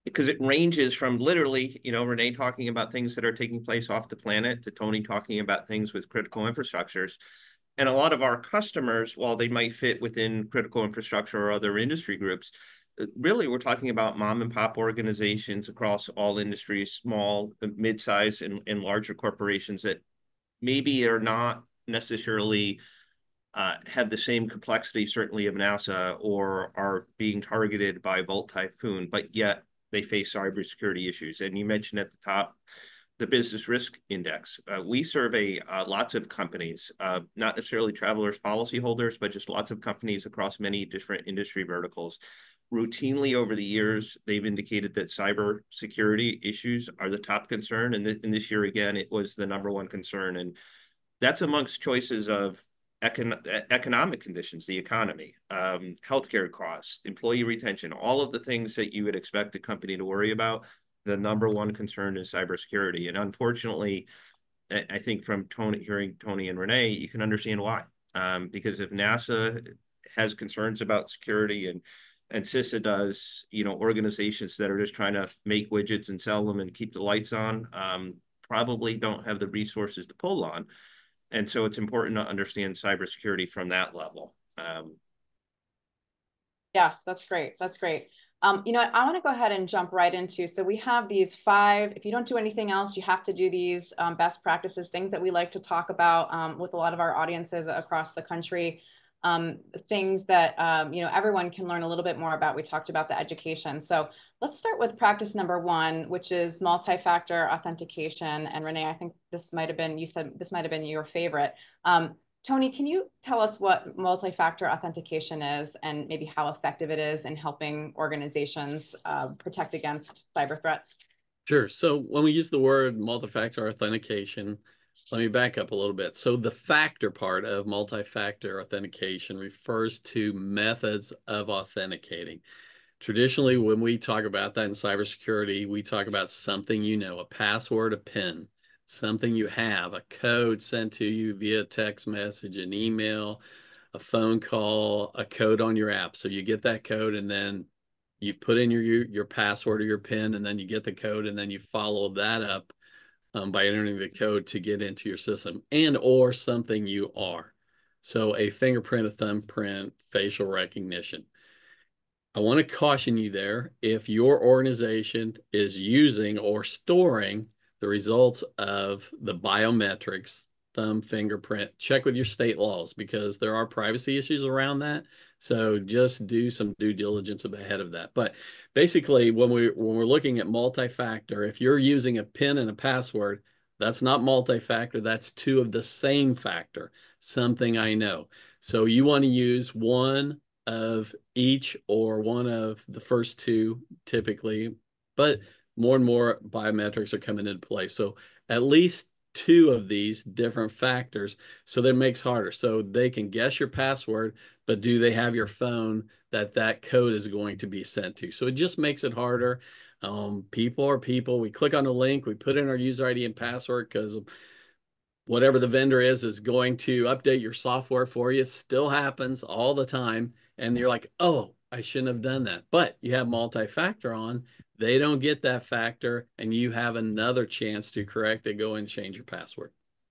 because it ranges from literally, you know, Renee talking about things that are taking place off the planet to Tony talking about things with critical infrastructures. And a lot of our customers, while they might fit within critical infrastructure or other industry groups, really we're talking about mom and pop organizations across all industries, small, mid-sized, and, and larger corporations that maybe are not necessarily uh, have the same complexity, certainly, of NASA, or are being targeted by Volt Typhoon, but yet they face cybersecurity issues. And you mentioned at the top the business risk index. Uh, we survey uh, lots of companies, uh, not necessarily travelers, policyholders, but just lots of companies across many different industry verticals. Routinely over the years, they've indicated that cybersecurity issues are the top concern. And, th and this year, again, it was the number one concern. And that's amongst choices of econ economic conditions, the economy, um, healthcare costs, employee retention, all of the things that you would expect a company to worry about. The number one concern is cybersecurity. And unfortunately, I think from Tony, hearing Tony and Renee, you can understand why. Um, because if NASA has concerns about security and and CISA does, you know, organizations that are just trying to make widgets and sell them and keep the lights on, um, probably don't have the resources to pull on. And so it's important to understand cybersecurity from that level. Um, Yeah, that's great. That's great. Um, you know what, I want to go ahead and jump right into, so we have these five, if you don't do anything else, you have to do these um, best practices, things that we like to talk about um, with a lot of our audiences across the country, um, things that, um, you know, everyone can learn a little bit more about. We talked about the education. So let's start with practice number one, which is multi-factor authentication. And Renee, I think this might have been, you said this might have been your favorite. Um, Tony, can you tell us what multi-factor authentication is and maybe how effective it is in helping organizations uh, protect against cyber threats? Sure. So when we use the word multi-factor authentication, let me back up a little bit. So the factor part of multi-factor authentication refers to methods of authenticating. Traditionally, when we talk about that in cybersecurity, we talk about something you know, a password, a PIN, something you have, a code sent to you via text message, an email, a phone call, a code on your app. So you get that code and then you put in your, your, your password or your PIN, and then you get the code, and then you follow that up um, by entering the code to get into your system, and or something you are. So a fingerprint, a thumbprint, facial recognition. I want to caution you there. If your organization is using or storing the results of the biometrics, thumb, fingerprint, check with your state laws, because there are privacy issues around that. So just do some due diligence ahead of that. But basically, when we when we're looking at multi-factor, if you're using a PIN and a password, that's not multi-factor. That's two of the same factor, something I know. So you want to use one of each or one of the first two typically, but more and more biometrics are coming into play. So at least two of these different factors. So that makes harder. So they can guess your password, but do they have your phone that that code is going to be sent to? So it just makes it harder. Um, people are people. We click on the link, we put in our user I D and password because whatever the vendor is is going to update your software for you. It still happens all the time. And you're like, oh, I shouldn't have done that. But you have multi-factor on. They don't get that factor, and you have another chance to correct it, go and change your password.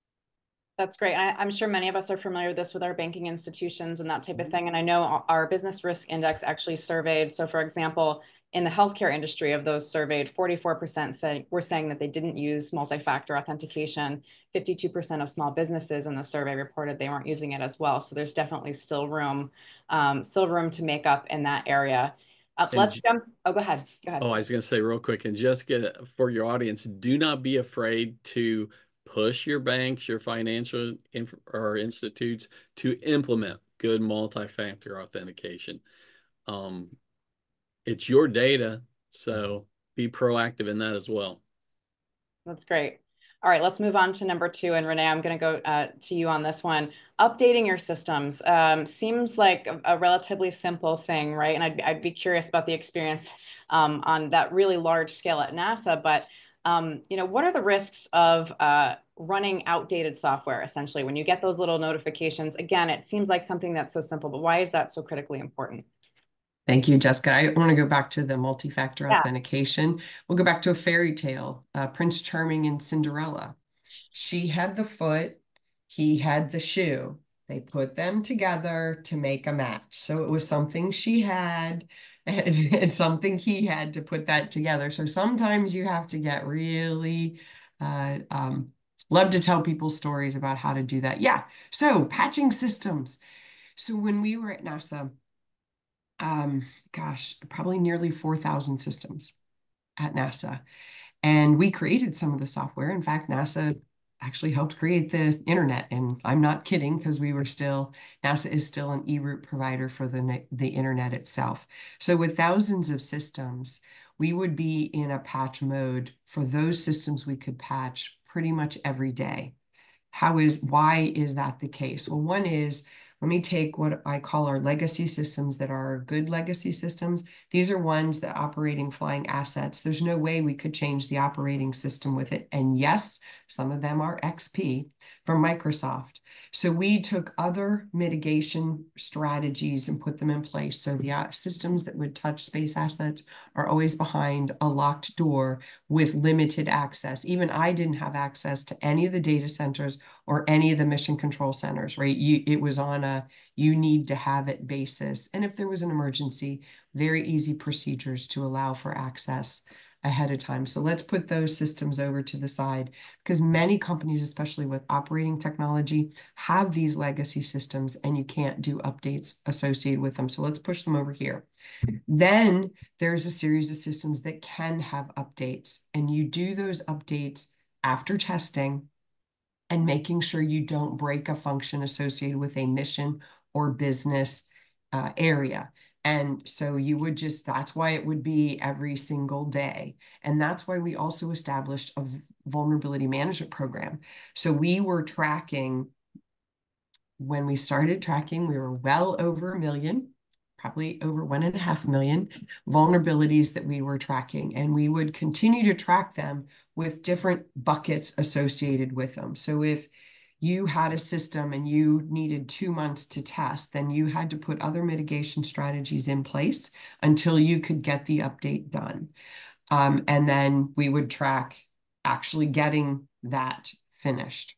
That's great. I, I'm sure many of us are familiar with this with our banking institutions and that type of thing. And I know our business risk index actually surveyed. So for example, in the healthcare industry, of those surveyed, forty-four percent said were saying that they didn't use multi-factor authentication. fifty-two percent of small businesses in the survey reported they weren't using it as well. So there's definitely still room, um, still room to make up in that area. Uh, let's jump. Oh, go ahead. Go ahead. Oh, I was going to say real quick, and just get for your audience, do not be afraid to push your banks, your financial inf or institutes to implement good multi-factor authentication. Um, it's your data, so be proactive in that as well. That's great. All right, let's move on to number two. And Renee, I'm going to go uh, to you on this one. Updating your systems um, seems like a, a relatively simple thing, right? And I'd, I'd be curious about the experience um, on that really large scale at NASA. But um, you know, what are the risks of uh, running outdated software? Essentially, when you get those little notifications, again, it seems like something that's so simple, but why is that so critically important? Thank you, Jessica. I want to go back to the multi-factor Yeah. authentication. We'll go back to a fairy tale, uh, Prince Charming and Cinderella. She had the foot, he had the shoe. They put them together to make a match. So it was something she had and, and something he had to put that together. So sometimes you have to get really, uh, um, love to tell people stories about how to do that. Yeah. So patching systems. So when we were at NASA, um, gosh, probably nearly four thousand systems at NASA. And we created some of the software. In fact, NASA actually helped create the internet. And I'm not kidding, because we were still, NASA is still an e-route provider for the, the internet itself. So with thousands of systems, we would be in a patch mode for those systems we could patch pretty much every day. How is, why is that the case? Well, one is, let me take what I call our legacy systems that are good legacy systems. These are ones that operating flying assets. There's no way we could change the operating system with it. And yes, some of them are X P from Microsoft. So we took other mitigation strategies and put them in place. So the systems that would touch space assets are always behind a locked door with limited access. Even I didn't have access to any of the data centers or any of the mission control centers, right? You, it was on a you need to have it basis. And if there was an emergency, very easy procedures to allow for access ahead of time. So let's put those systems over to the side, because many companies, especially with operating technology, have these legacy systems and you can't do updates associated with them. So let's push them over here. Then there's a series of systems that can have updates, and you do those updates after testing and making sure you don't break a function associated with a mission or business uh, area. And so you would just, that's why it would be every single day. And that's why we also established a vulnerability management program. So we were tracking, when we started tracking, we were well over a million, probably over one and a half million vulnerabilities that we were tracking. And we would continue to track them with different buckets associated with them. So if you had a system and you needed two months to test, then you had to put other mitigation strategies in place until you could get the update done. Um, and then we would track actually getting that finished.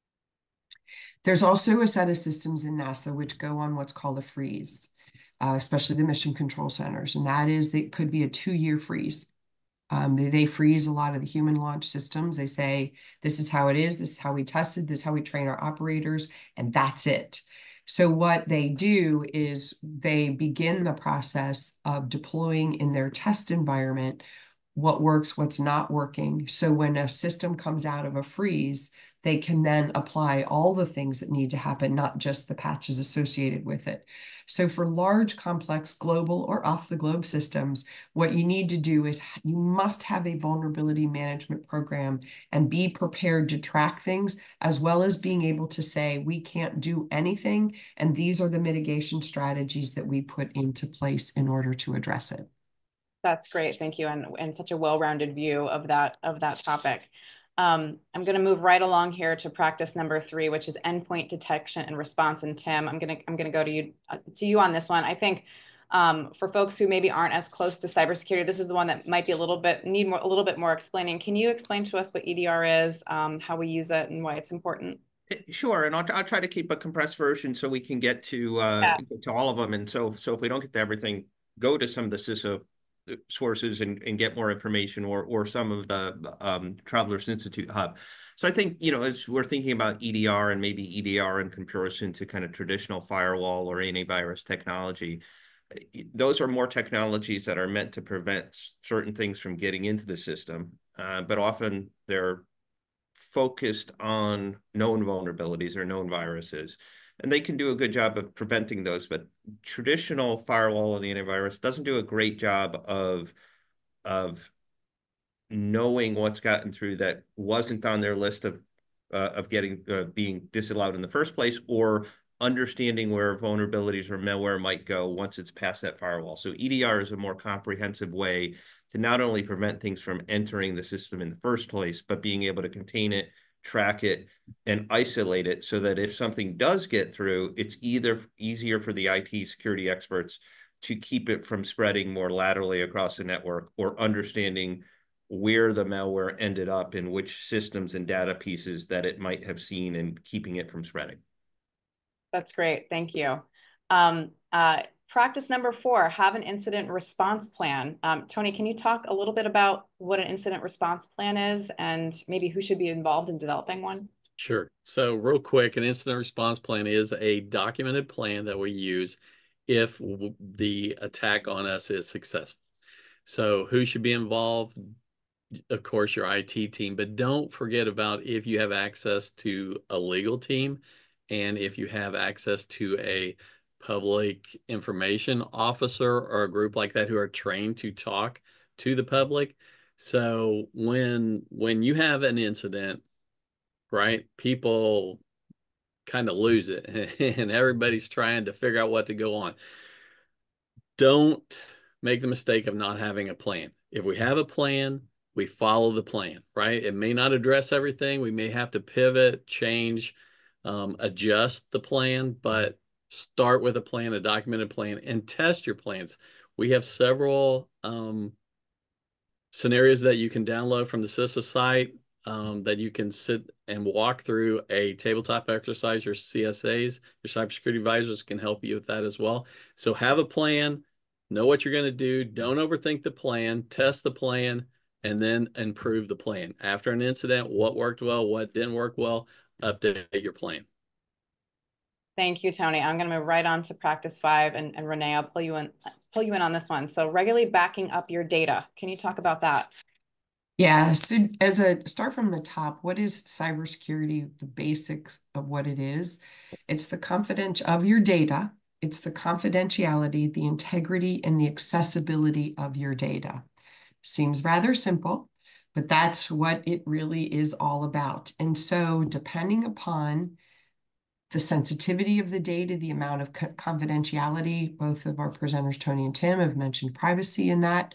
There's also a set of systems in NASA which go on what's called a freeze, uh, especially the mission control centers. And that is, it could be a two-year freeze. Um, they, they freeze a lot of the human launch systems. They say, this is how it is, this is how we tested, this is how we train our operators, and that's it. So what they do is they begin the process of deploying in their test environment what works, what's not working. So when a system comes out of a freeze, they can then apply all the things that need to happen, not just the patches associated with it. So for large, complex, global or off the globe systems, what you need to do is you must have a vulnerability management program and be prepared to track things, as well as being able to say, we can't do anything, and these are the mitigation strategies that we put into place in order to address it. That's great, thank you, and, and such a well-rounded view of that of that topic. Um, I'm going to move right along here to practice number three, which is endpoint detection and response. And Tim, I'm going to I'm going to go to you uh, to you on this one. I think um, for folks who maybe aren't as close to cybersecurity, this is the one that might be a little bit need more a little bit more explaining. Can you explain to us what E D R is, um, how we use it, and why it's important? Sure, and I'll, I'll try to keep a compressed version so we can get to uh, Yeah. get to all of them. And so so if we don't get to everything, go to some of the CISA sources and, and get more information, or or some of the um, Travelers Institute hub. So I think, you know, as we're thinking about E D R and maybe E D R in comparison to kind of traditional firewall or antivirus technology, those are more technologies that are meant to prevent certain things from getting into the system, uh, but often they're focused on known vulnerabilities or known viruses. And they can do a good job of preventing those, but traditional firewall and antivirus doesn't do a great job of, of knowing what's gotten through that wasn't on their list of, uh, of getting, uh, being disallowed in the first place, or understanding where vulnerabilities or malware might go once it's past that firewall. So E D R is a more comprehensive way to not only prevent things from entering the system in the first place, but being able to contain it, track it, and isolate it, so that if something does get through, it's either easier for the I T security experts to keep it from spreading more laterally across the network, or understanding where the malware ended up in which systems and data pieces that it might have seen, and keeping it from spreading. That's great. Thank you. Um, uh, practice number four, have an incident response plan. Um, Tony, can you talk a little bit about what an incident response plan is and maybe who should be involved in developing one? Sure. So real quick, an incident response plan is a documented plan that we use if the attack on us is successful. So who should be involved? Of course, your I T team, but don't forget about if you have access to a legal team and if you have access to a public information officer or a group like that who are trained to talk to the public. So when when you have an incident, right, people kind of lose it and everybody's trying to figure out what to go on. Don't make the mistake of not having a plan. If we have a plan, we follow the plan, right? It may not address everything. We may have to pivot, change, um, adjust the plan, but start with a plan, a documented plan, and test your plans. We have several um, scenarios that you can download from the CISA site um, that you can sit and walk through a tabletop exercise. Your C S As, your cybersecurity advisors can help you with that as well. So have a plan, know what you're going to do. Don't overthink the plan, test the plan, and then improve the plan. After an incident, what worked well, what didn't work well, update your plan. Thank you, Tony. I'm going to move right on to practice five, and, and Renee, I'll pull you in, pull you in on this one. So regularly backing up your data. Can you talk about that? Yeah, so as a start from the top, what is cybersecurity? The basics of what it is. It's the confidence of your data. It's the confidentiality, the integrity, and the accessibility of your data. Seems rather simple, but that's what it really is all about. And so depending upon the sensitivity of the data, the amount of confidentiality, both of our presenters, Tony and Tim, have mentioned privacy in that.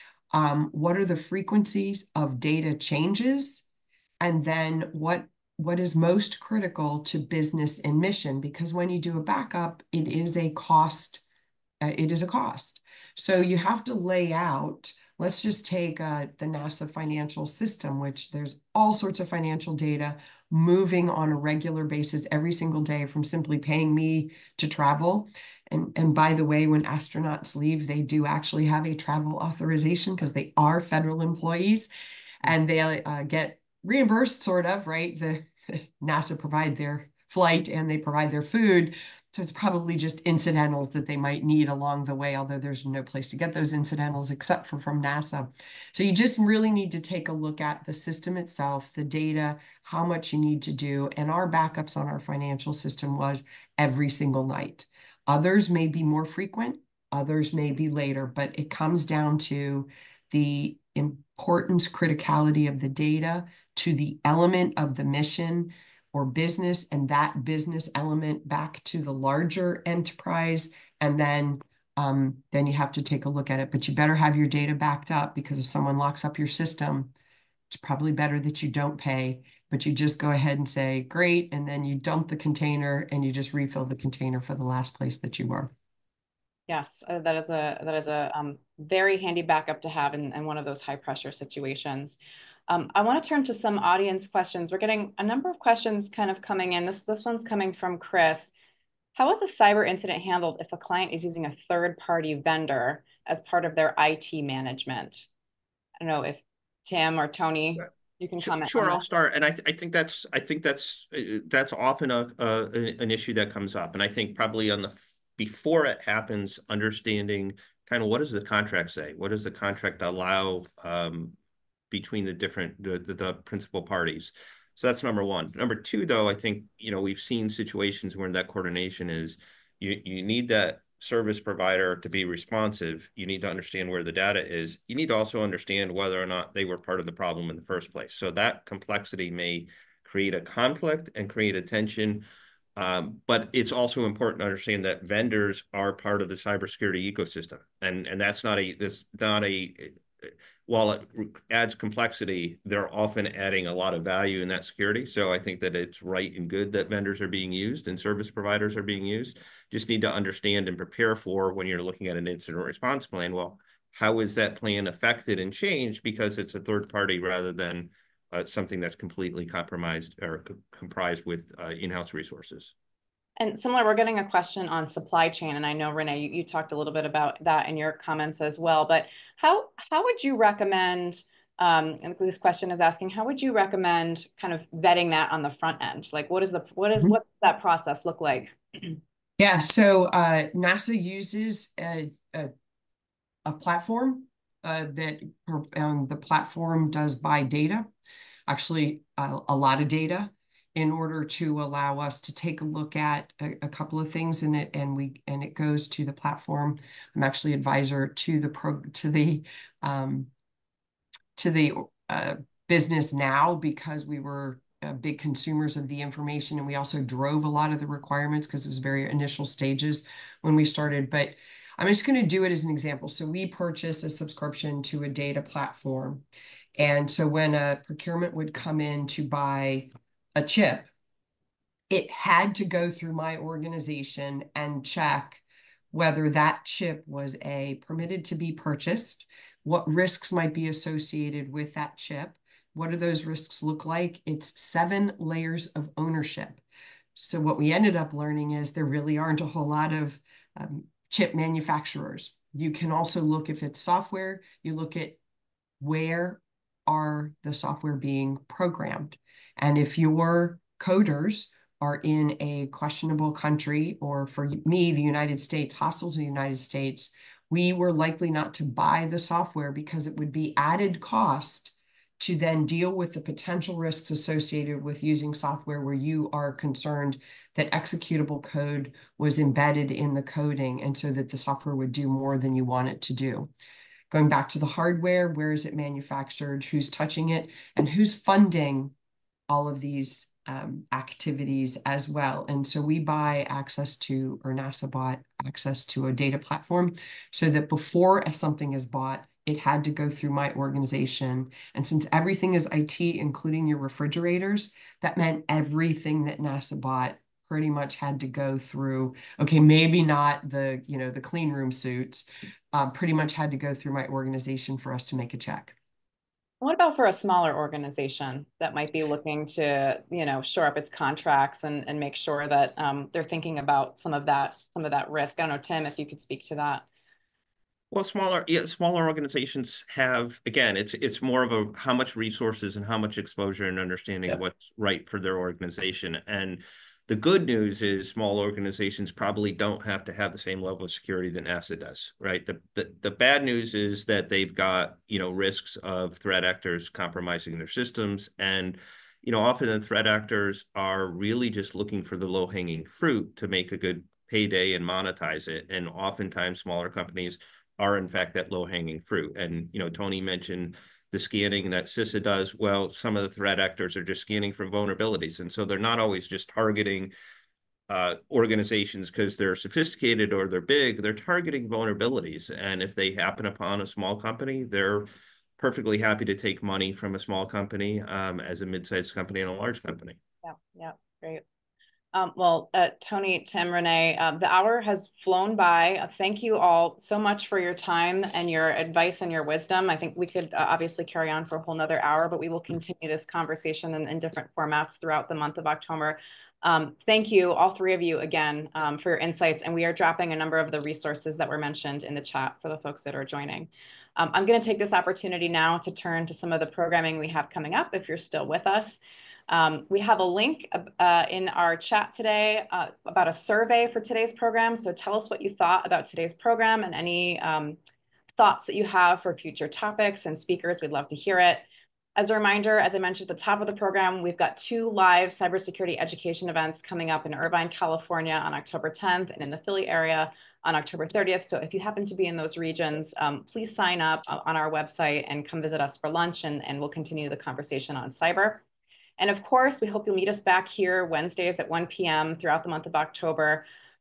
Um, what are the frequencies of data changes? And then what, what is most critical to business and mission? Because when you do a backup, it is a cost. Uh, it is a cost. So you have to lay out, let's just take uh, the NASA financial system, which there's all sorts of financial data moving on a regular basis every single day from simply paying me to travel. And, and by the way, when astronauts leave, they do actually have a travel authorization because they are federal employees and they uh, get reimbursed, sort of, right? The NASA provide their flight and they provide their food. So it's probably just incidentals that they might need along the way, although there's no place to get those incidentals except for from NASA. So you just really need to take a look at the system itself, the data, how much you need to do. And our backups on our financial system was every single night. Others may be more frequent, others may be later, but it comes down to the importance, criticality of the data, to the element of the mission or business, and that business element back to the larger enterprise. And then, um, then you have to take a look at it, but you better have your data backed up, because if someone locks up your system, it's probably better that you don't pay, but you just go ahead and say, great, and then you dump the container and you just refill the container for the last place that you were. Yes, uh, that is a that is a um, very handy backup to have in, in one of those high pressure situations. Um, I want to turn to some audience questions. We're getting a number of questions kind of coming in. This this one's coming from Chris. How is a cyber incident handled if a client is using a third party vendor as part of their I T management? I don't know if Tim or Tony, you can comment Sure, on I'll that. start. And I, th I think that's I think that's uh, that's often a, a an issue that comes up. And I think probably on the before it happens, understanding kind of what does the contract say? What does the contract allow um, between the different the, the the principal parties? So that's number one. Number two, though, I think you know we've seen situations where that coordination is you you need that service provider to be responsive. You need to understand where the data is. You need to also understand whether or not they were part of the problem in the first place. So that complexity may create a conflict and create a tension. Um, but it's also important to understand that vendors are part of the cybersecurity ecosystem, and and that's not a this not a while it adds complexity, they're often adding a lot of value in that security. So I think that it's right and good that vendors are being used and service providers are being used. Just need to understand and prepare for, when you're looking at an incident response plan, well, how is that plan affected and changed because it's a third party rather than uh, something that's completely compromised or co comprised with uh, in-house resources. And similar, we're getting a question on supply chain, and I know, Renee, you, you talked a little bit about that in your comments as well, but how, how would you recommend, um, and this question is asking, how would you recommend kind of vetting that on the front end? Like, what is the, what is, mm-hmm. what does that process look like? Yeah, so uh, NASA uses a, a, a platform uh, that um, the platform does buy data, actually uh, a lot of data, in order to allow us to take a look at a, a couple of things in it, and we and it goes to the platform. I'm actually advisor to the pro to the um, to the uh, business now, because we were uh, big consumers of the information, and we also drove a lot of the requirements because it was very initial stages when we started. But I'm just going to do it as an example. So we purchased a subscription to a data platform, and so when a procurement would come in to buy a chip, it had to go through my organization and check whether that chip was a permitted to be purchased, what risks might be associated with that chip, what do those risks look like. It's seven layers of ownership. So what we ended up learning is there really aren't a whole lot of um, chip manufacturers. You can also look, if it's software, you look at where are the software being programmed. And if your coders are in a questionable country, or for me, the United States, hostile to the United States, we were likely not to buy the software because it would be added cost to then deal with the potential risks associated with using software where you are concerned that executable code was embedded in the coding, and so that the software would do more than you want it to do. Going back to the hardware, where is it manufactured, who's touching it, and who's funding all of these um, activities as well. And so we buy access to, or NASA bought access to, a data platform so that before something is bought, it had to go through my organization. And since everything is I T, including your refrigerators, that meant everything that NASA bought pretty much had to go through, okay, maybe not the, you know, the clean room suits, uh, pretty much had to go through my organization for us to make a check. What about for a smaller organization that might be looking to, you know, shore up its contracts and, and make sure that um, they're thinking about some of that, some of that risk? I don't know, Tim, if you could speak to that. Well, smaller, yeah, smaller organizations have, again, it's it's more of a how much resources and how much exposure and understanding Yep. of what's right for their organization. And the good news is small organizations probably don't have to have the same level of security that NASA does, right? The, the, the bad news is that they've got, you know, risks of threat actors compromising their systems. And, you know, often the threat actors are really just looking for the low-hanging fruit to make a good payday and monetize it. And oftentimes smaller companies are in fact that low-hanging fruit. And, you know, Tony mentioned the scanning that CISA does. Well, some of the threat actors are just scanning for vulnerabilities. And so they're not always just targeting uh, organizations because they're sophisticated or they're big. They're targeting vulnerabilities. And if they happen upon a small company, they're perfectly happy to take money from a small company um, as a mid-sized company and a large company. Yeah, yeah, great. Um, well, uh, Tony, Tim, Renee, uh, the hour has flown by. Uh, thank you all so much for your time and your advice and your wisdom. I think we could uh, obviously carry on for a whole nother hour, but we will continue this conversation in, in different formats throughout the month of October. Um, thank you, all three of you, again, um, for your insights. And we are dropping a number of the resources that were mentioned in the chat for the folks that are joining. Um, I'm going to take this opportunity now to turn to some of the programming we have coming up, if you're still with us. Um, we have a link uh, in our chat today uh, about a survey for today's program. So tell us what you thought about today's program and any um, thoughts that you have for future topics and speakers. We'd love to hear it. As a reminder, as I mentioned at the top of the program, we've got two live cybersecurity education events coming up in Irvine, California on October tenth and in the Philly area on October thirtieth. So if you happen to be in those regions, um, please sign up on our website and come visit us for lunch, and, and we'll continue the conversation on cyber. And of course, we hope you'll meet us back here Wednesdays at one p m throughout the month of October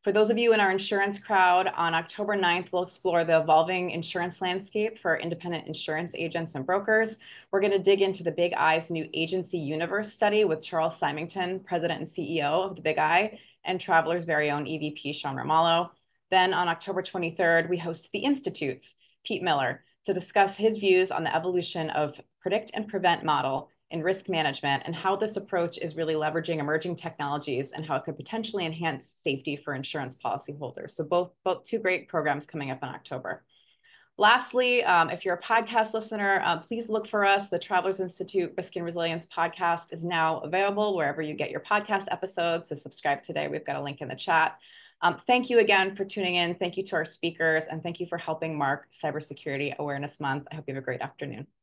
For those of you in our insurance crowd, on October ninth, we'll explore the evolving insurance landscape for independent insurance agents and brokers. We're going to dig into the Big I's new agency universe study with Charles Symington, president and C E O of the Big I, and Traveler's very own E V P, Sean Ramallo. Then on October twenty-third, we host the Institute's Pete Miller to discuss his views on the evolution of predict and prevent model in risk management and how this approach is really leveraging emerging technologies and how it could potentially enhance safety for insurance policyholders. So both, both two great programs coming up in October. Lastly, um, if you're a podcast listener, uh, please look for us. The Travelers Institute Risk and Resilience podcast is now available wherever you get your podcast episodes. So subscribe today. We've got a link in the chat. Um, thank you again for tuning in. Thank you to our speakers, and thank you for helping mark Cybersecurity Awareness Month. I hope you have a great afternoon.